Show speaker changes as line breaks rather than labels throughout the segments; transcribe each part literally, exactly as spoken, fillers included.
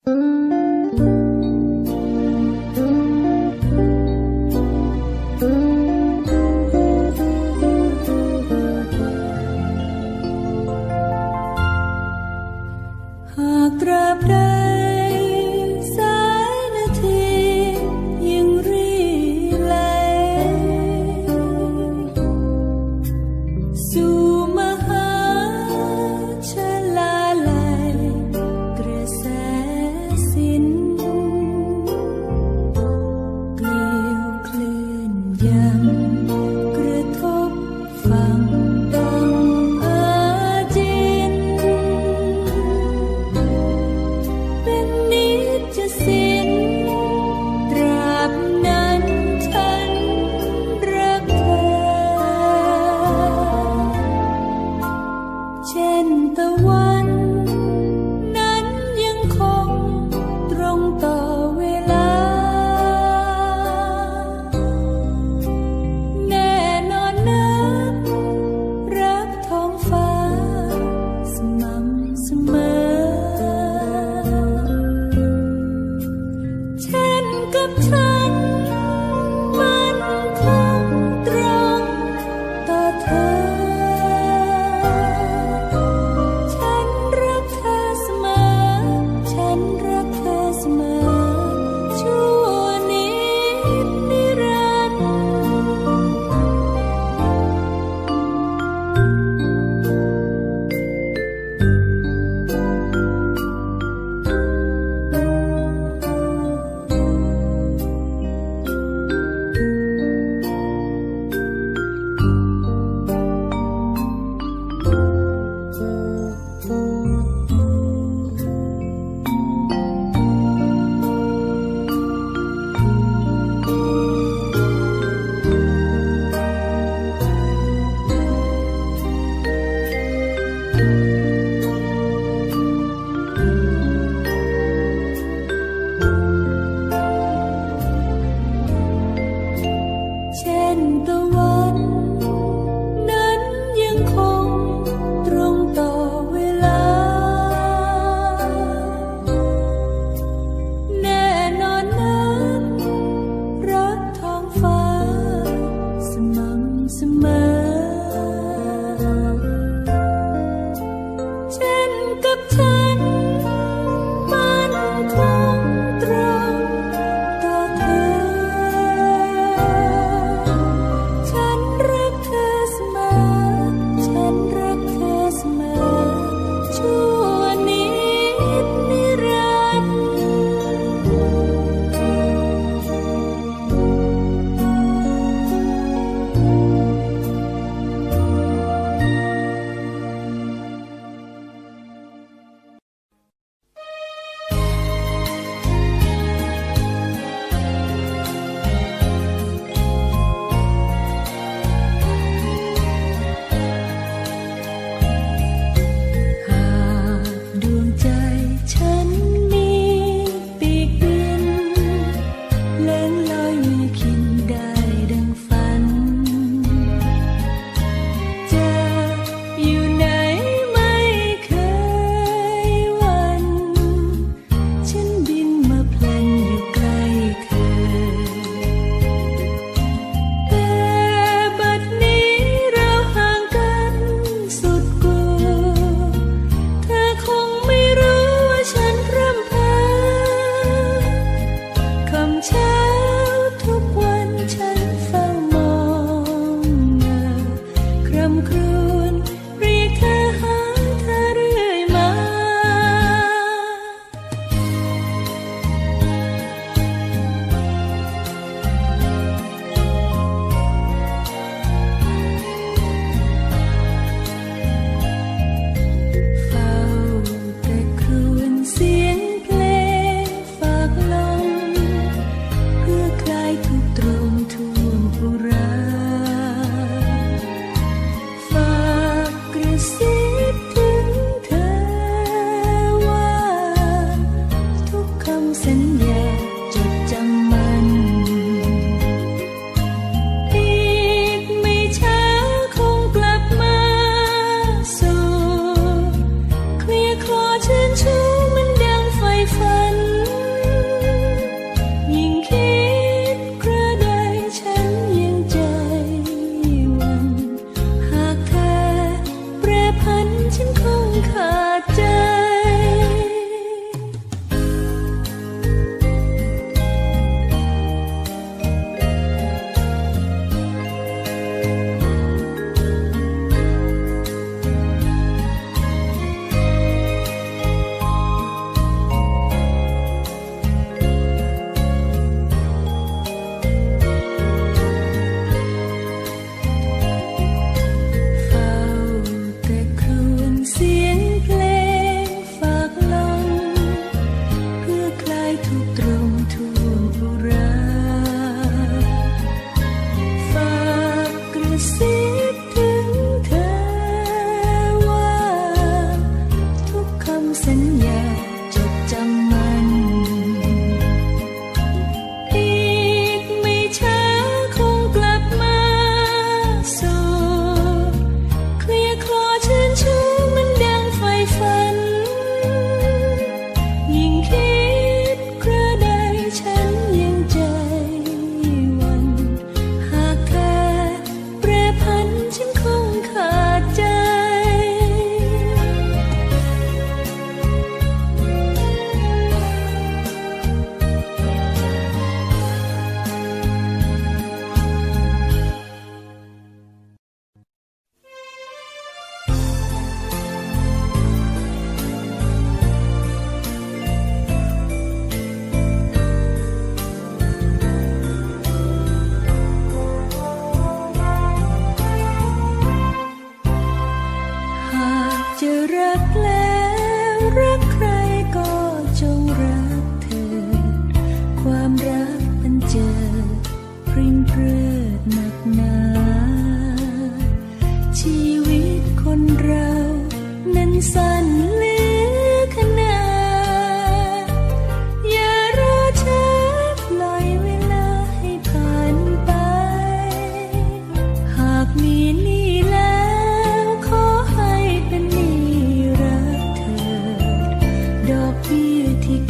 หากตราบใดสายนาทียังรีไหลสู่มหาชลาลัยกระแสสินเกลียวคลื่นยังกระทบฝั่งดังอาจิน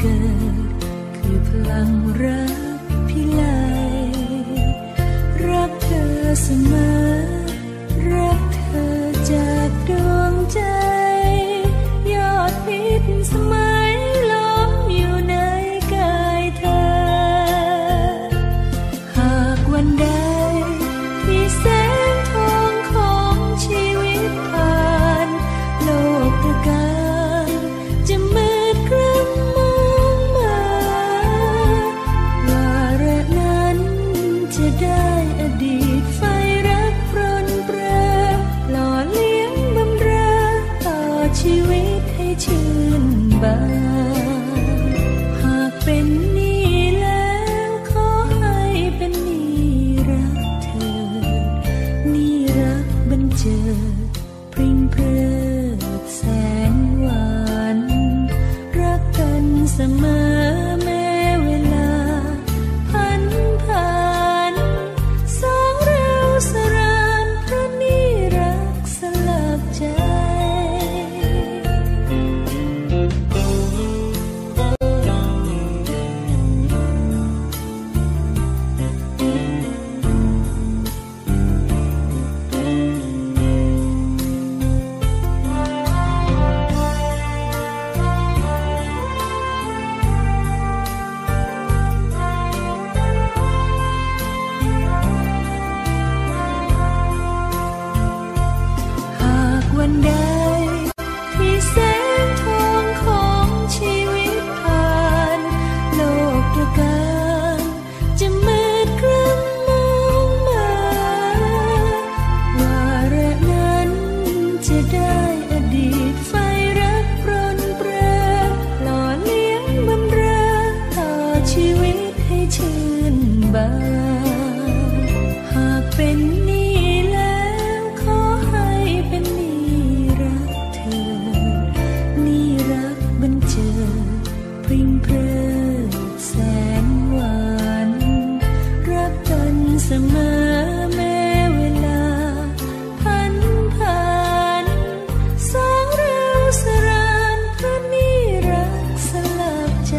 กิดคือพลังรักพิไลรักเธอเสมอรักเธอจากดวงใจยอดพิษสมัยล้อมอยู่ในกายเธอหากวันใดที่แสงทองของชีวิตผ่านโลกตะการจะมืดครึ้มมองมาวาระนั้นจะได้อดีตไฟรักปรนเปรอหล่อเลี้ยงบำเรอต่อชีวิตให้ชื่นบานหากเป็นนี่แล้วขอให้เป็นนี่รักเธอนี่รักบันเจิดพริ้งเพลิดแสนหวานรักกันเสมอแม้เวลาพันผ่านสองเราสรานเพราะนี่รักสลักใจหากวันใดที่แสงทองของชีวิตผ่านโลกตะการจะมืดครึ้มมองมาวาระนั้นจะได้อดีตไฟรักปรนเปรอหล่อเลี้ยงบำเรอต่อชีวิตให้ชื่นบานหากเป็นนี่แล้วขอให้เป็นนี่รักเธอนี่รักบันเจิดพริ้งเพลิดแสนหวานรักกันเสมอแม้เวลาพันผ่านสองเราสรานเพราะนี่รักสลักใจ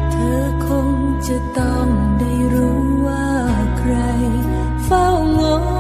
จะต้องได้รู้ว่าใครเฝ้างอ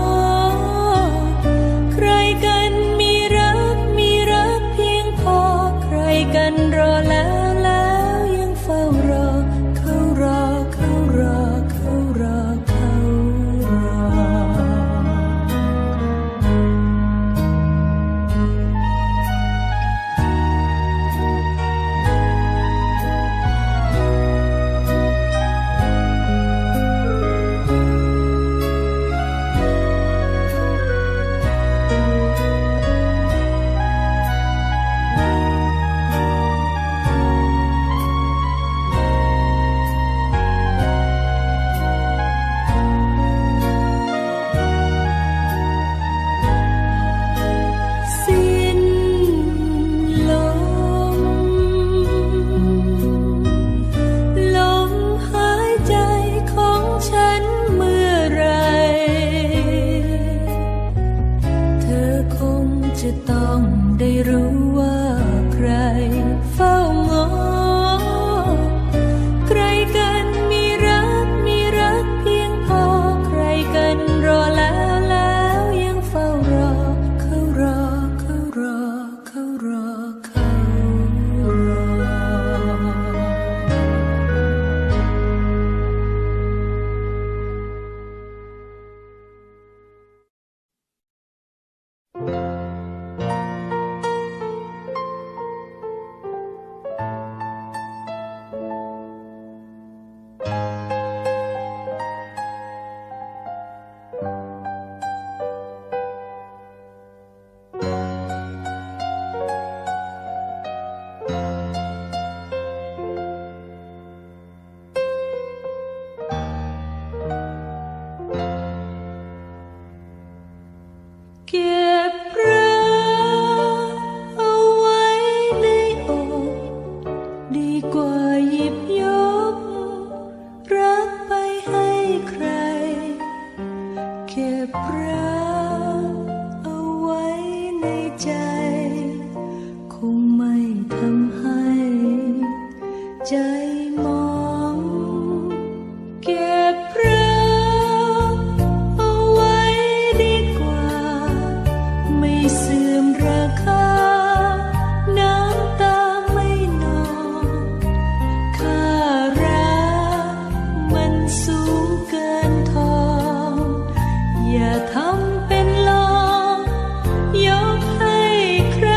เก็บรักเอาไว้ในใจคงไม่ทำให้ใจมองเก็บรักเอาไว้ดีกว่าไม่เสื่อมราคาน้ำตาไม่นองค่ารักมันสูงเกินทองอย่าทำเป็นลองยกให้ใคร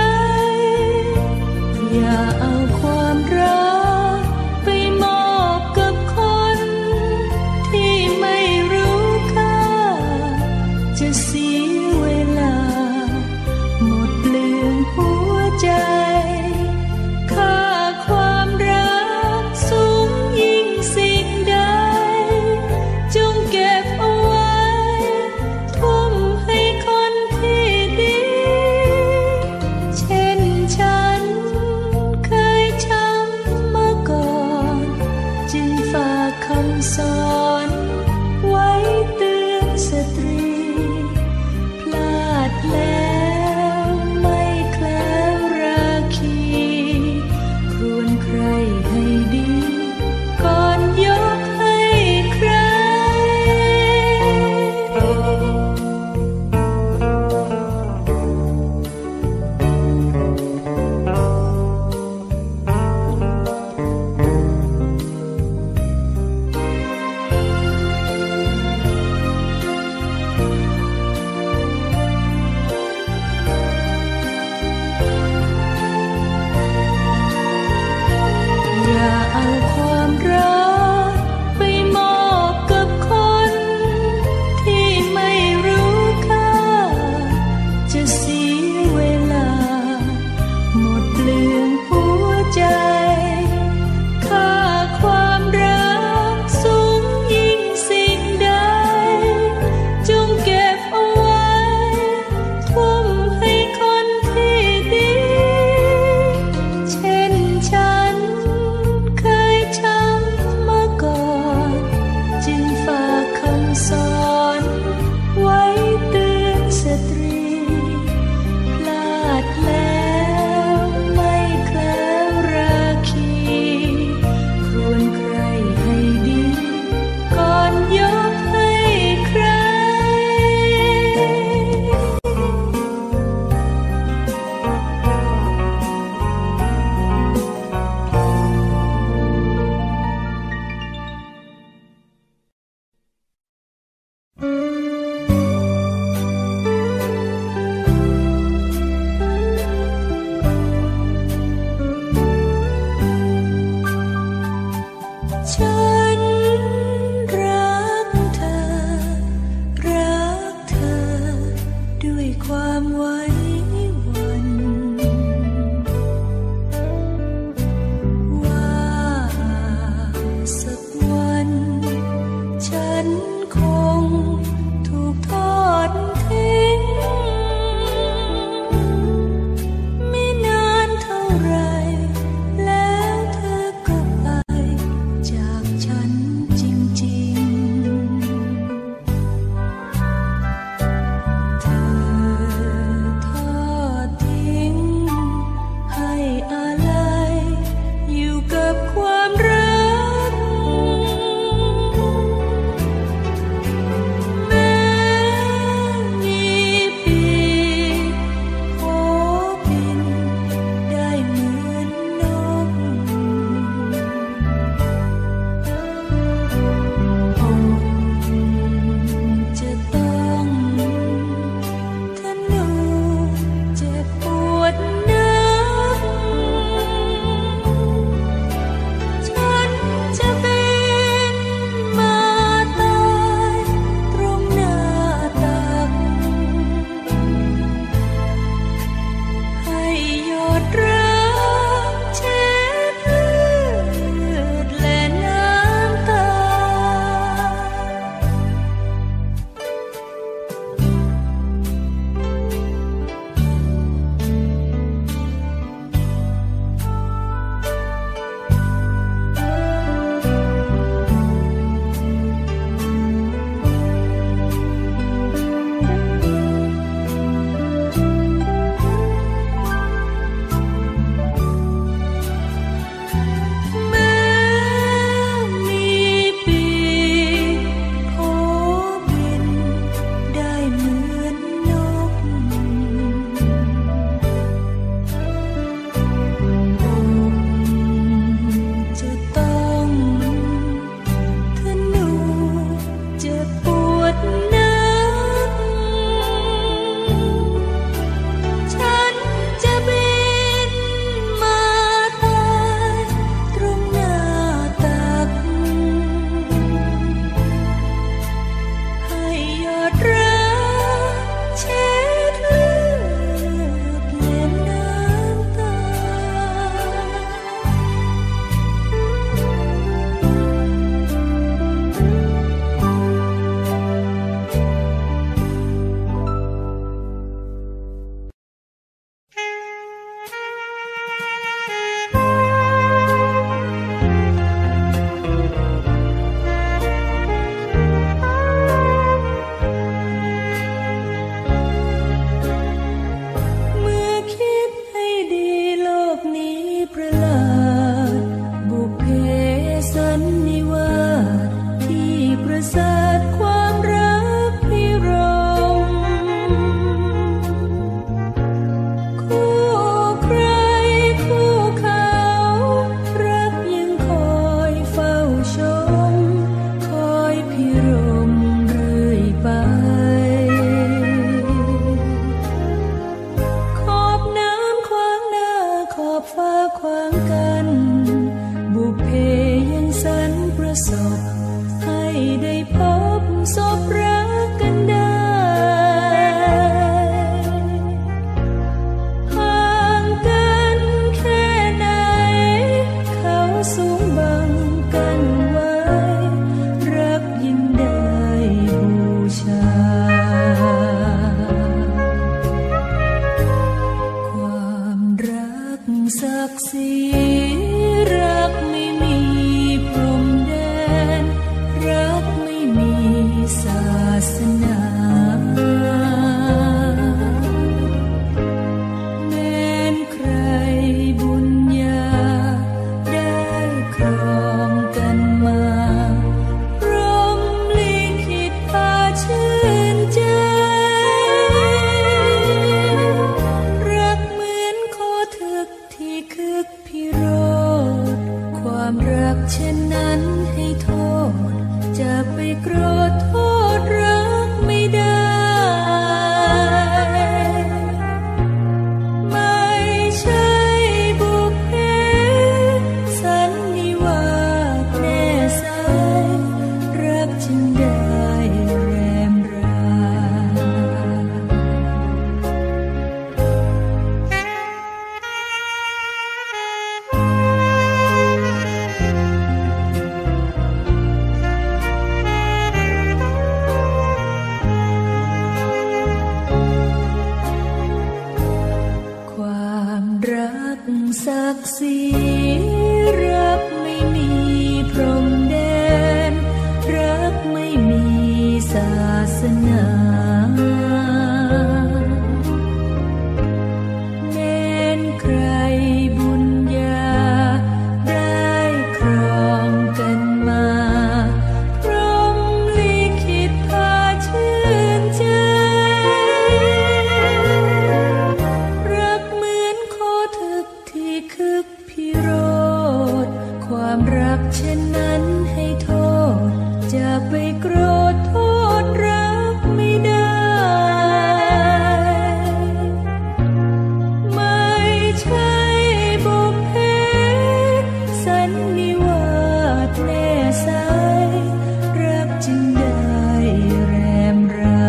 อย่าเอาความรักไปมอบกับคนที่ไม่รู้ค่าจะเสียเวลาหมดเปลืองหัวใจค่าความรักสูงยิ่งสิ่งใดจงเก็บเอาไว้ทุ่มให้คนที่ดีเช่นฉันเคยช้ำมาก่อนจึงฝากคำสอนไว้เตือนสตรีพลาดแล้วไม่แคล้วราคีควรใครให้ดีก่อนยกให้ใคร เสนาแม้นใครบุญญาได้ครองกันมาพรหมลิขิตพาชื่นใจรักเหมือนโคทึกที่คึกพิโรธความรักเช่นนั้นให้โทษจะไปโกรธโทษรักไม่ได้ไม่ใช่บุพเพสันนิวาสแน่สายรักจึงได้แรมรา ศักดิ์ศรีรักไม่มีพรมแดนรักไม่มีศาสนาแม้นใครบุญญาได้ครองกันมาพรหมลิขิตพาชื่นใจรักเหมือนโคทึกที่คึกพิโรธความรักเช่นนั้นให้โทษจะไปโกรธโทษรักไม่ได้ไม่ใช่บุพเพสันนิวาสแน่สายรักจึงได้แรมรา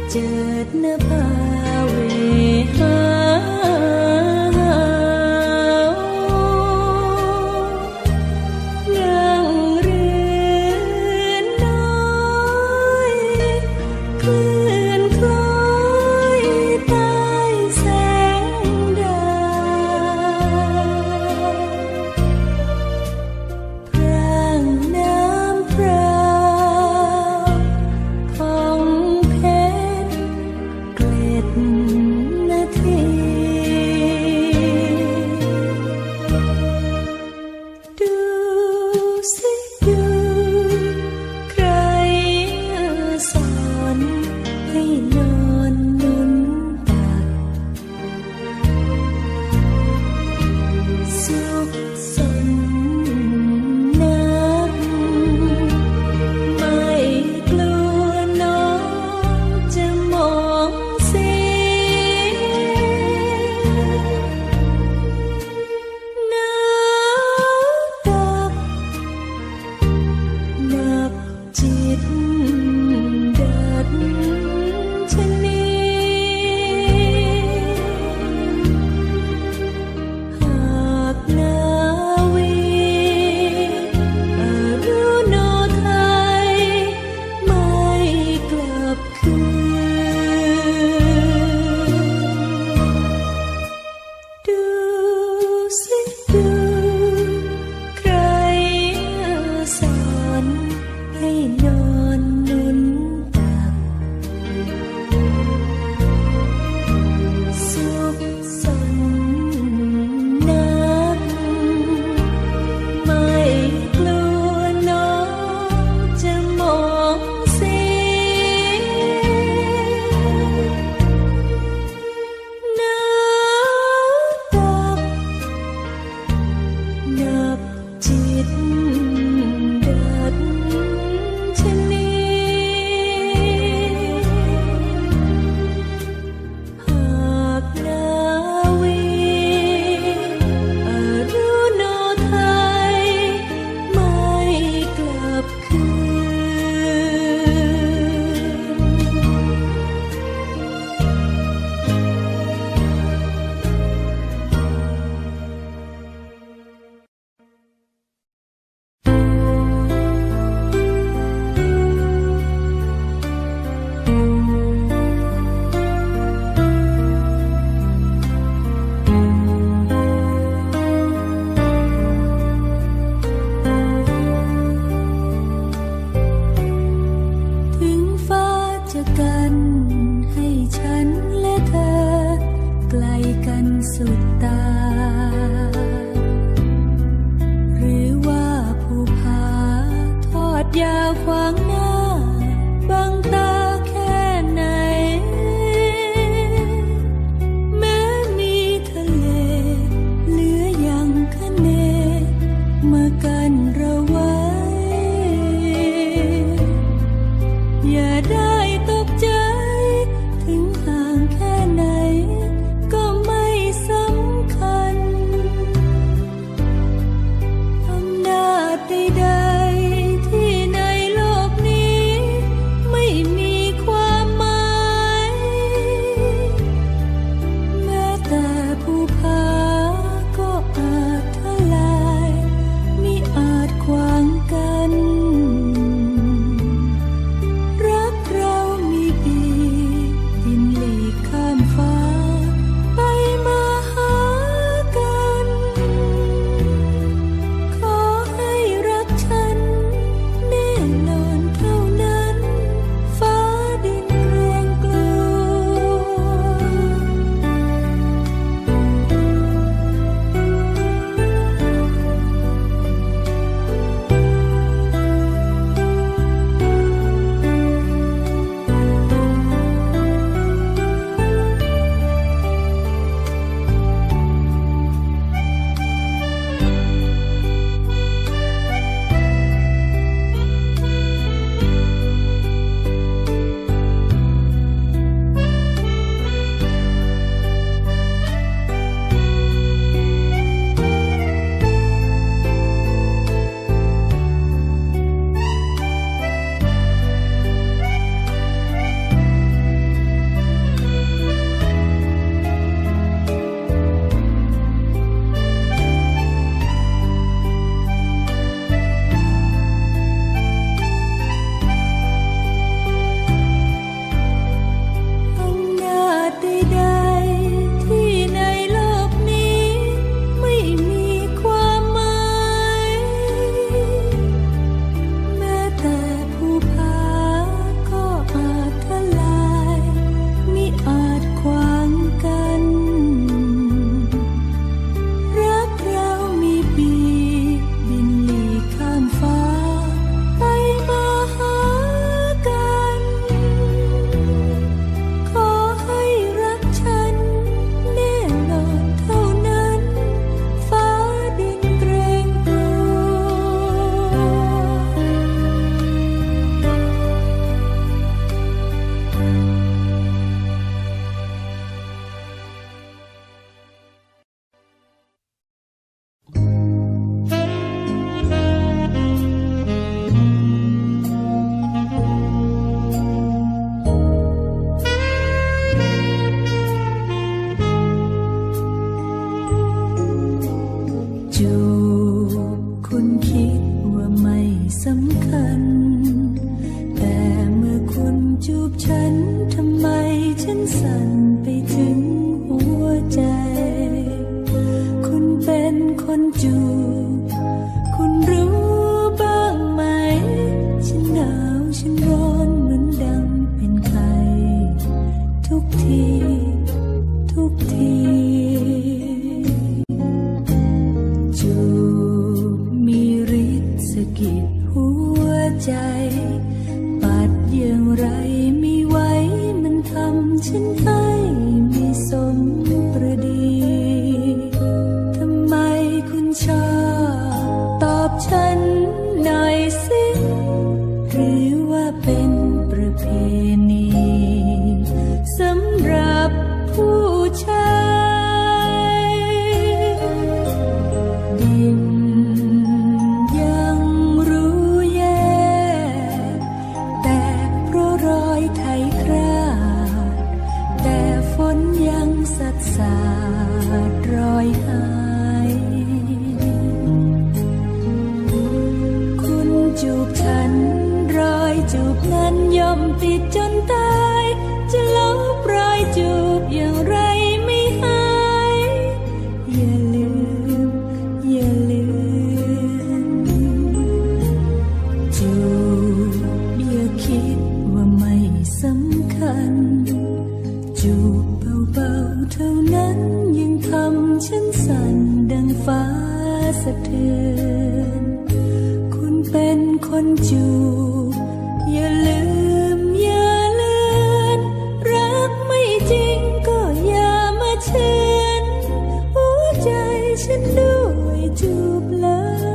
เจิดนภาเวหานั่งเรือน้อยคลื่นคล้อยใต้แสงดาวพร่างน้ำพราวของเพชรเกล็ดนาทีดูสิดูใครสอนให้นอนนุนตักสุขสนนักไม่กลัวน้องจะมองเสียหนาวตักหนักจิตดัดชะนีหากนาวีอรุโนไทยไม่กลับคืนดูสิดูใครสอนให้นอนนุนตักสุขสนนักไม่กลัวน้องจะมองเสียหนาวตักหนักจิตดัดชะนีหากนาวีอรุโนไทยไม่กลับคืน ถึงฟ้าจะกันให้ฉันและเธอไกลกันสุดตา หรือว่าภูผาทอดยาวขวางหน้าบังตาแค่ไหน แม้มีทะเลเหลือยังคะเนมากันเราไว้ อย่าได้ตกใจถึงห่างแค่ไหนก็ไม่สำคัญสั่นไปถึงหัวใจคุณเป็นคนจูบคุณรู้บ้างไหมฉันหนาวฉันร้อนเหมือนดังเป็นไข้ทุกทีทุกทีจูบมีฤทธิ์สะกิดหัวใจปัดอย่างไรไม่ไหวมันทำฉันให้ไม่สมประดีทำไมคุณชอบตอบฉันหน่อยสิหรือว่าเป็นประเพณีสำหรับผู้ชายดินยังรู้แย่แต่เพราะรอยไถคราดแต่ฝนยังสัดสาดรอยหายคุณจูบฉันรอยจูบนั้นย่อมติดจนตายจะลบรอยจูบอย่างไรไม่หายอย่าลืมอย่าลืมจูบอย่าคิดว่าไม่สำคัญจูบเบาๆเท่านั้นยังทำฉันสั่นดังฟ้าสะเทือนคุณเป็นคนจูบอย่าลืมอย่าเลือนรักไม่จริงก็อย่ามาเชือนหัวใจฉันด้วยจูบเลย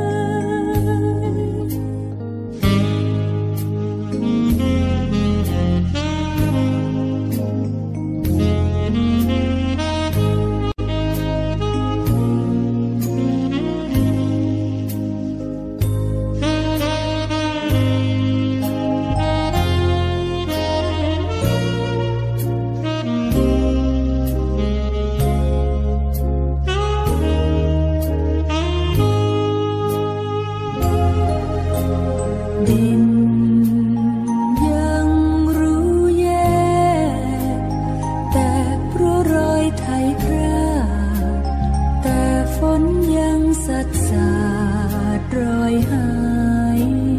ดินยังรู้แย่แต่เพราะรอยไถคราดแต่ฝนยังสัดสาดรอยหาย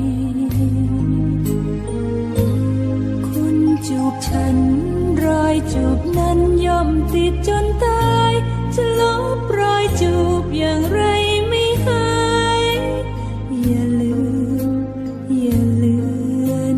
คุณจูบฉันรอยจูบนั้นย่อมติดจนตายจะลบรอยจูบอย่างไรไม่หายอย่าลืมอย่าเลือน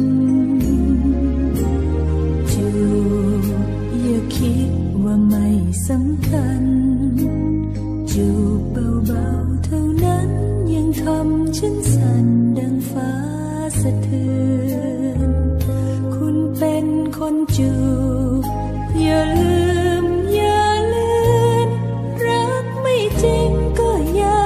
จูบอย่าคิดว่าไม่สำคัญจูบเบาๆเท่านั้นยังทำฉันสั่นดังฟ้าสะเทือนคุณเป็นคนจูบอย่าลืมอย่าเลือนรักไม่จริงก็อย่า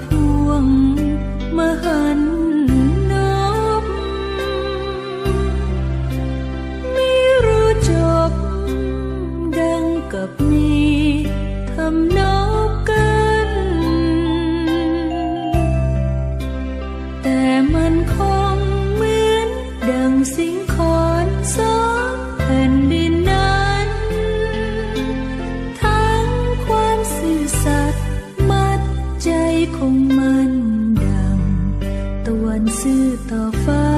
พวงมหันนบไม่รู้จบดังกับมีทำนบกันแต่มันคงเหมือนดังสิงคอนสองแผ่นดินนั้นทั้งความซื่อสัตย์มัดใจคงมันดังตะวันซื่อต่อฟ้า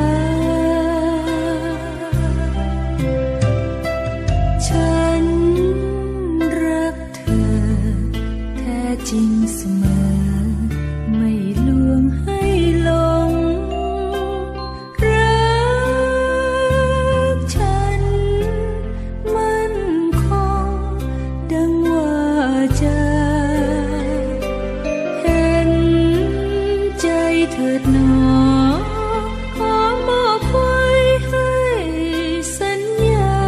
ฉันรักเธอแท้จริงเสมอไม่ลวงให้หลงรักฉันมั่นคงดังว่าจะเห็นใจเถิดหนอขอมอบไว้ให้สัญญา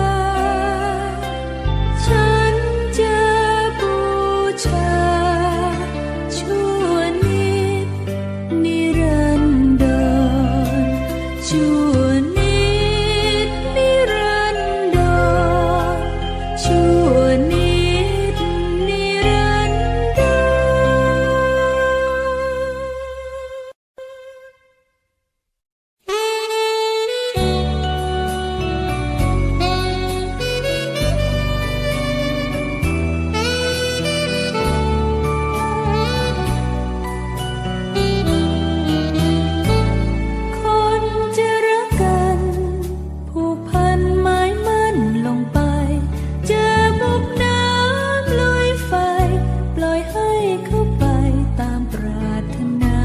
ฉันจะบูชาชั่วนิดนิรันดรชั่วนิดนิรันดรชั่วนิดนิรันดรคนจะรักกันผูกพันหมายมั่นลงไปเจอบุกน้ำลุยไฟปล่อยให้เข้าไปตามปรารถนา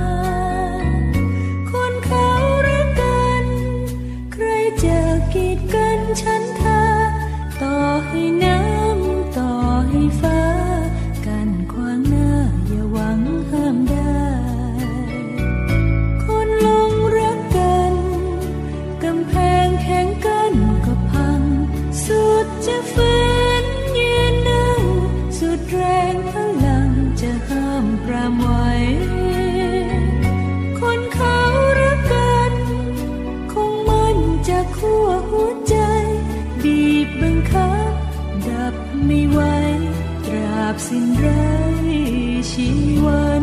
คนเขารักกันใครจะกีดกันฉันทาต่อให้น้ำต่อให้ฟ้ากันขวางหน้าอย่าหวังห้ามได้คนหลงรักกันกำแพงแข็งกั้นก็พังสุดจะฝืนยืนนั่งสุดแรงพลังจะห้ามปรามไว้คนเขารักกันคงมั่นจะคั่วหัวใจบีบบังคับดับไม่ไหวตราบสิ้นไรชีวัน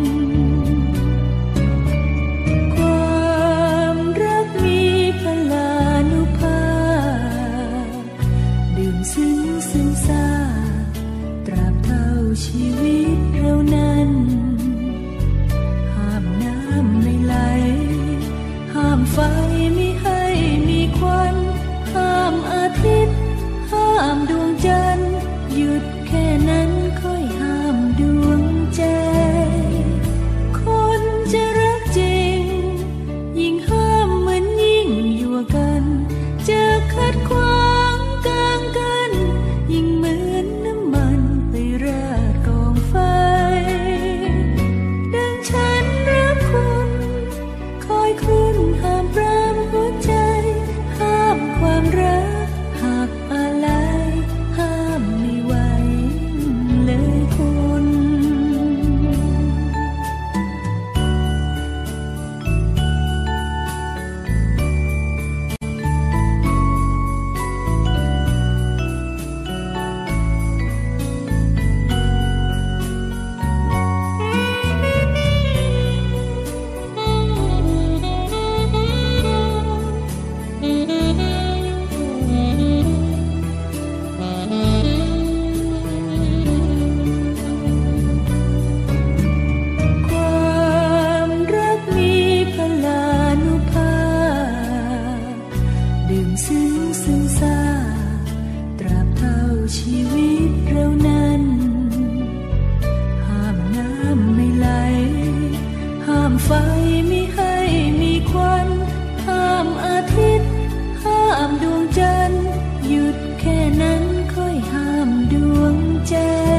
ความรักมีพลานุภาพดื่มซึ้งซึ้งซาตราบเท่าชีวิตเรานั้นห้ามน้ำไม่ไหลห้ามไฟมิให้มีควันห้ามอาทิตย์ห้ามดวงจันทร์หยุดแค่นั้นค่อยห้ามดวงใจคนจะรักจริงยิ่งห้ามเหมือนยิ่งยั่วกันจะขัดขวางกลางกันยิ่งเหมือนน้ำมันไปราดกองไฟดังฉันรักคุณคอยคุณห้ามปรามหัวใจห้ามความรักหักอะไรห้ามไม่ไหวเลยคุณ ไฟมิให้มีควันห้ามอาทิตย์ห้ามดวงจันทร์หยุดแค่นั้นค่อยห้ามดวงใจ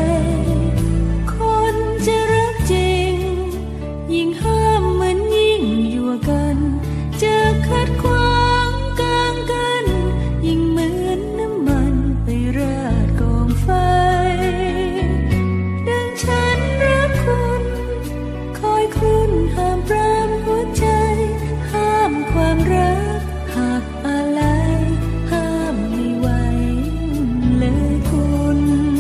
คนจะรักจริงยิ่งห้ามเหมือนยิ่งยั่วกันจะขัดขวางกลางกันยิ่งเหมือนน้ำมันไปราดกองไฟดังฉันรักคุณคครุ่นห้ามปรามหัวใจห้ามความรักหากอะไรห้ามไม่ไหวเลยคุณ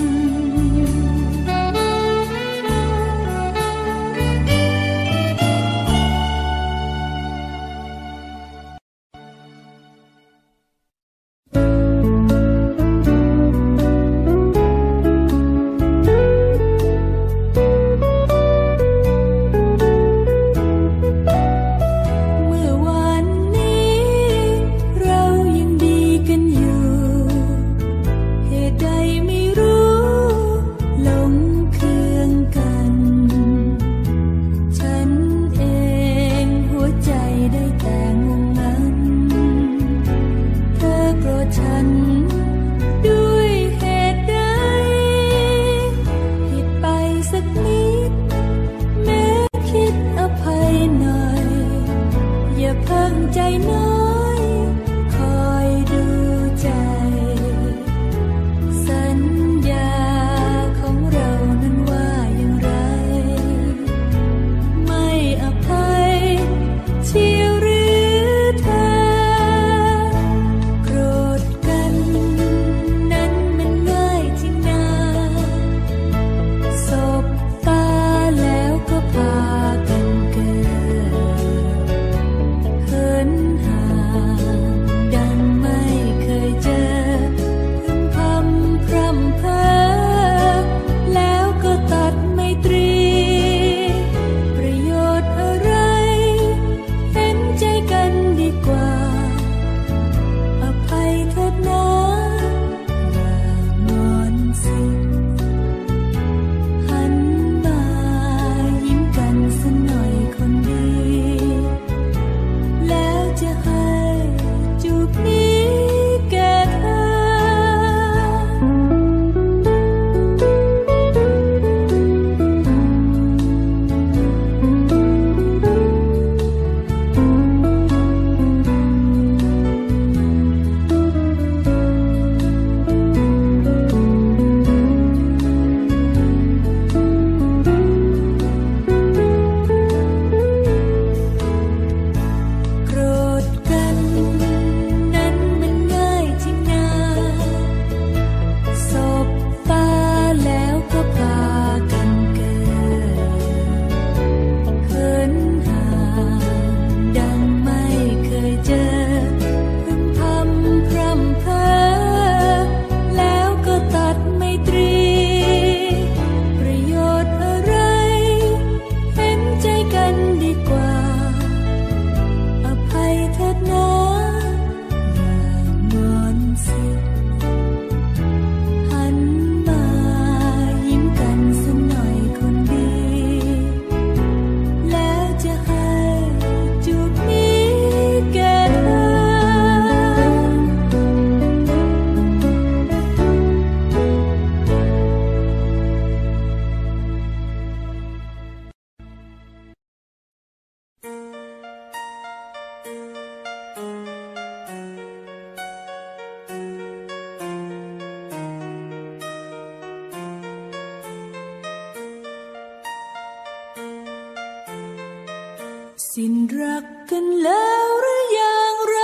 สิ้นรักกันแล้วหรืออย่างไร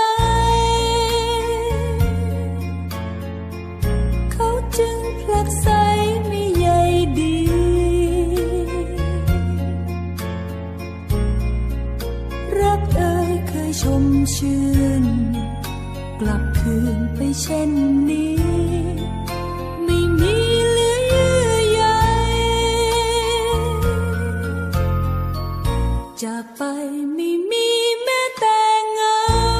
เขาจึงผลักไสไม่ใยดีรักเอ่ยเคยชมชื่นกลับคืนไปเช่นนี้ไม่มีเหลือเยื่อใยจากไปไม่มีแม้แต่เงา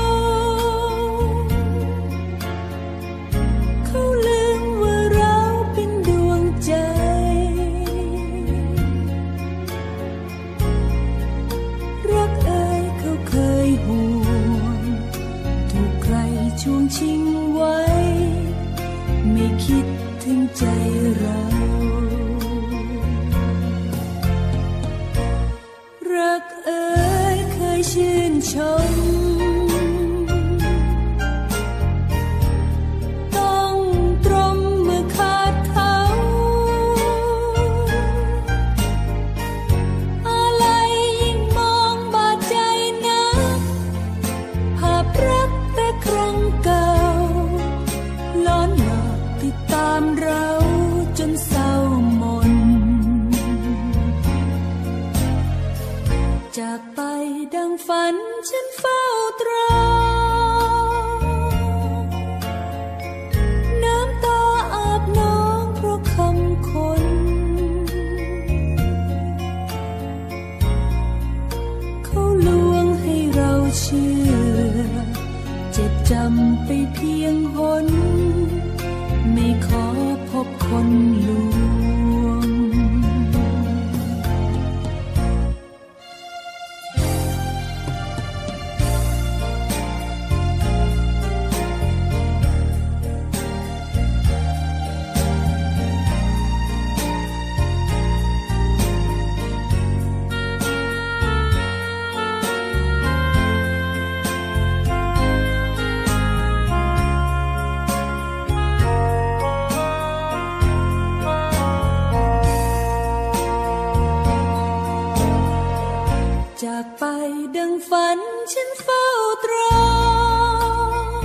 เขาลืมว่าเราเป็นดวงใจรักเอ่ยเขาเคยห่วงถูกใครช่วงชิงไว้ไม่คิดถึงใจเรารักเอ่ยเคยชื่นชมต้องตรมเมื่อขาดเขาอะไรจากไปดังฝันฉันเฝ้าตรองน้ำตาอาบน้องเพราะคำคนเขาลวงให้เราเชื่อเจ็บจำไปเพียงหนไม่ขอพบคนลวงจากไปดังฝันฉันเฝ้าตรอง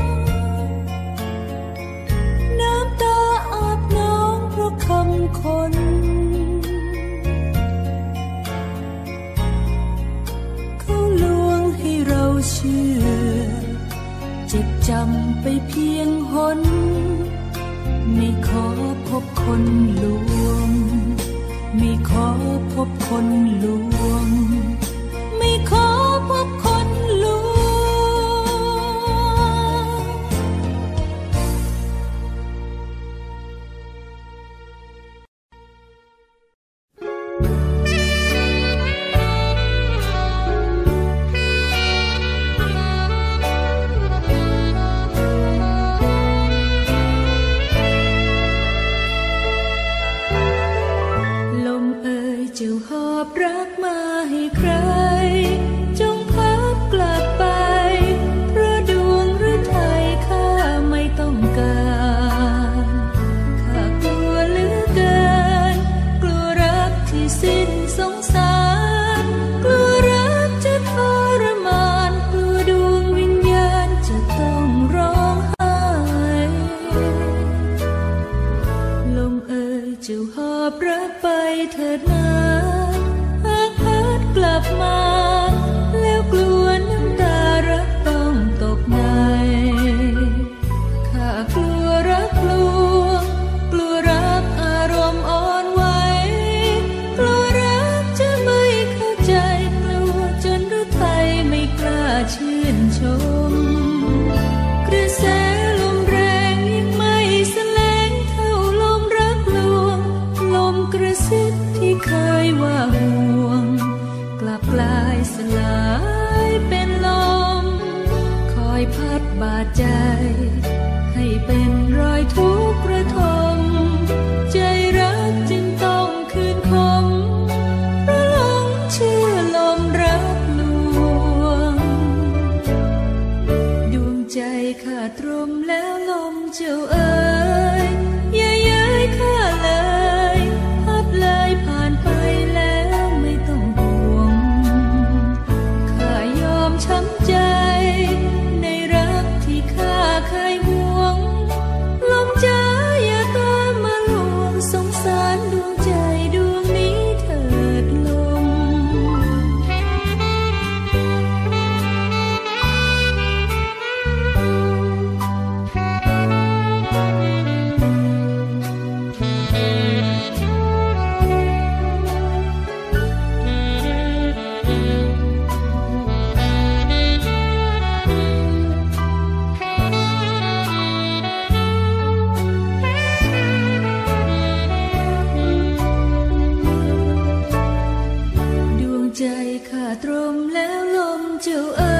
น้ำตาอาบน้องเพราะคำคนเขาลวงให้เราเชื่อเจ็บจำไปเพียงหนไม่ขอพบคนลวงไม่ขอพบคนลวงไม่ขอพบคนลวงลมเอ่ยเจ้าหอบรักมาให้ใครจงพับกลับไปเพราะดวงหรือไทยข้าไม่ต้องการข้ากลัวเหลือเกินกลัวรักที่สิ้นสงสารกลัวรักจะทรมานกลัวดวงวิญญาณจะต้องร้องไห้ลมเอ่ยเจ้าหอบรักไปเถิดนาหากพัดกลับมาแล้วกลัวน้ำตารักต้องตกในข้ากลัวรักลวงกลัวรักอารมณ์อ่อนไหวกลัวรักจะไม่เข้าใจกลัวจนฤทัยไม่กล้าชื่นชมกระแสลมแรงยิ่งไม่แสลงเท่าลมรักลวงลมกระซิบที่เคยว่าห่วงกลับกลายสลายเป็นลมคอยพัดบาดใจให้เป็นรอยทุกข์ระทมใจรักจึงต้องคืนคมเพราะหลงเชื่อลมรักลวงดวงใจข้าตรมแล้วลมเจ้าเอ๋ยอย่าเย้ยข้าเลยพัดเลยผ่านไปแล้วไม่ต้องห่วงข้ายอมช้ำใจในรักที่ข้าเคยห่วงลมจ้าอย่าตามมาลวงสงสารดวงใจดวงนี้เถิดลมดวงใจข้าตรมแล้วลมเจ้าเอ๋